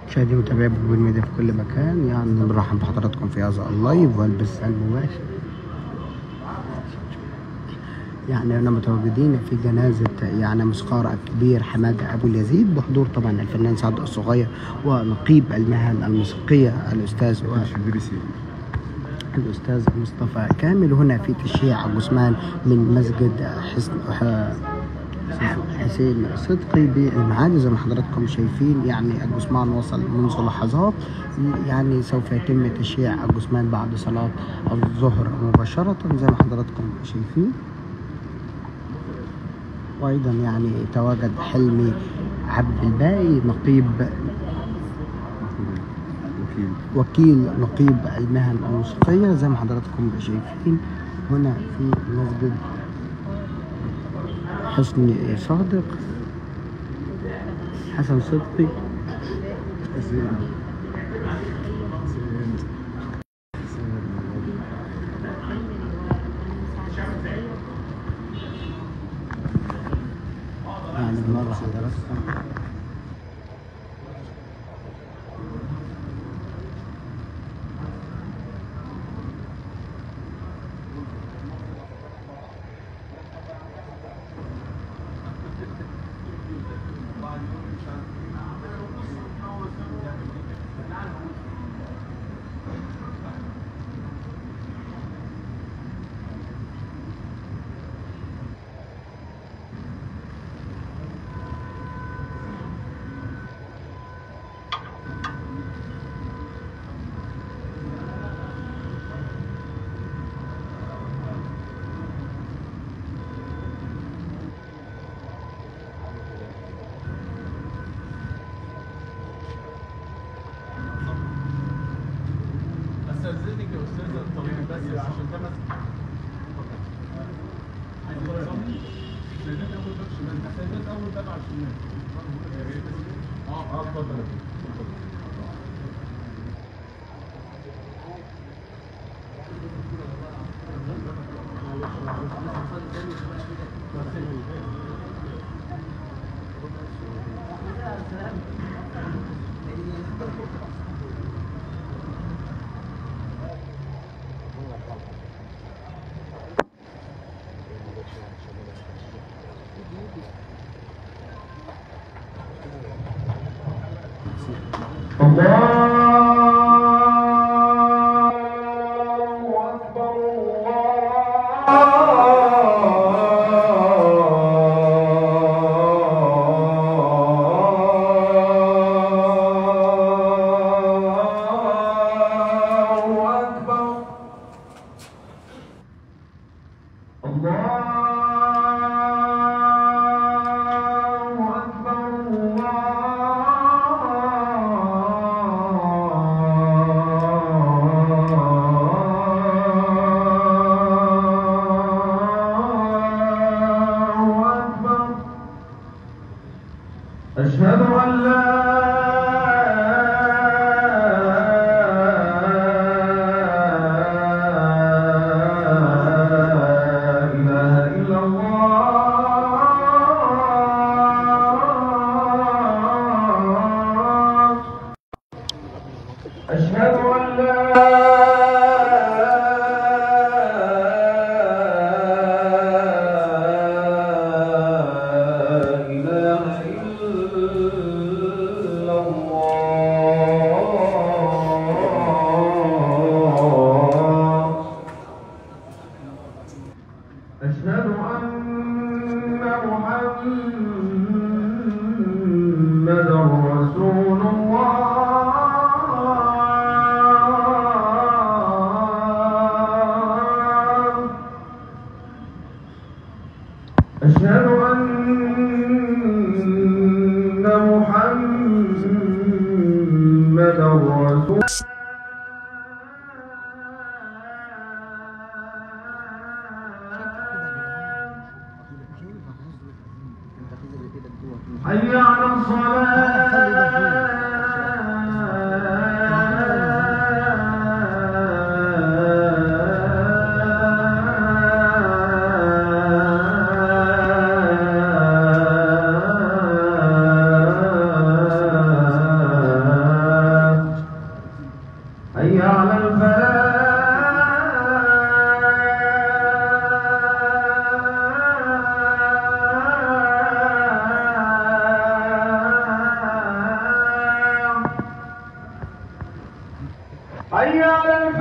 مشاهدي ومتابعي بوبو الميديا في كل مكان، يعني بنرحب بحضراتكم في هذا اللايف والبث المباشر. يعني احنا متواجدين في جنازة يعني موسيقار الكبير حمادة أبو اليزيد، بحضور طبعا الفنان سعد الصغير ونقيب المهن الموسيقية الأستاذ مصطفى كامل، هنا في تشييع جثمان من مسجد حسين صدقي بالمعادي. زي ما حضراتكم شايفين يعني الجثمان وصل منذ لحظات، يعني سوف يتم تشييع الجثمان بعد صلاة الظهر مباشرة زي ما حضراتكم شايفين. وايضا يعني تواجد حلمي عبد الباقي وكيل نقيب المهن الموسيقية زي ما حضراتكم شايفين هنا في مسجد حسن صدقي. يعني بنرى حضراتكم استاذنك يا استاذ الطبيب بس عشان ده مسك استاذنك اول باب على الشمال. اتفضل. أشهد أن لا إله إلا الله. أشهد أن لا إله إلا على